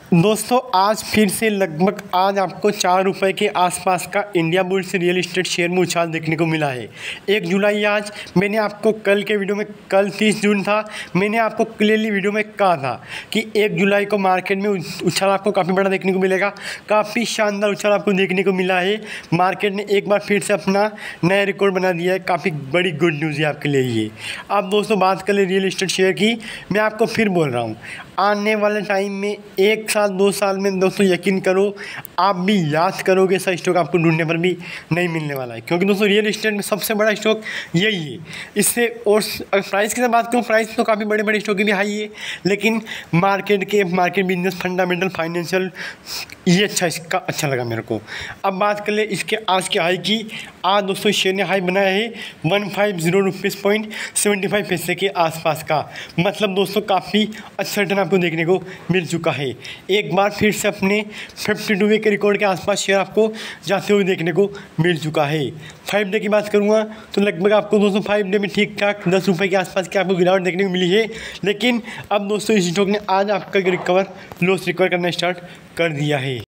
दोस्तों आज फिर से लगभग आज आपको 4 रुपये के आसपास का Indiabulls real estate share में उछाल देखने को मिला है। 1 जुलाई आज मैंने आपको कल के वीडियो में, कल 30 जून था, मैंने आपको क्लियरली वीडियो में कहा था कि 1 जुलाई को मार्केट में उछाल आपको काफ़ी बड़ा देखने को मिलेगा। काफ़ी शानदार उछाल आपको देखने को मिला है। मार्केट ने एक बार फिर से अपना नया रिकॉर्ड बना दिया है। काफ़ी बड़ी गुड न्यूज़ है आपके लिए ये। अब दोस्तों बात करें रियल इस्टेट शेयर की, मैं आपको फिर बोल रहा हूँ आने वाले टाइम में 1 साल 2 साल में दोस्तों यकीन करो आप भी याद करोगे ऐसा स्टॉक आपको ढूंढने पर भी नहीं मिलने वाला है, क्योंकि दोस्तों रियल इस्टेट में सबसे बड़ा स्टॉक यही है। इससे और अगर प्राइस की बात करूँ, प्राइस तो काफ़ी बड़े बड़े स्टॉक की भी हाई है, लेकिन मार्केट बिजनेस फंडामेंटल फाइनेंशियल ये अच्छा लगा मेरे को। अब बात कर ले इसके आज के हाई की। आज दोस्तों शेयर ने हाई बनाया है 150 रुपीज़ पॉइंट 75 पैसे के आसपास का, मतलब दोस्तों काफ़ी अच्छा रिटर्न आपको देखने को मिल चुका है। एक बार फिर से अपने 52 वीक के रिकॉर्ड के आसपास शेयर आपको जाते हुए देखने को मिल चुका है। 5 डे की बात करूँगा तो लगभग आपको दोस्तों 5 डे में ठीक ठाक 10 रुपये के आसपास की आपको गिरावट देखने को मिली है, लेकिन अब दोस्तों इस स्टॉक ने आज आपका लॉस रिकवर करना स्टार्ट कर दिया है।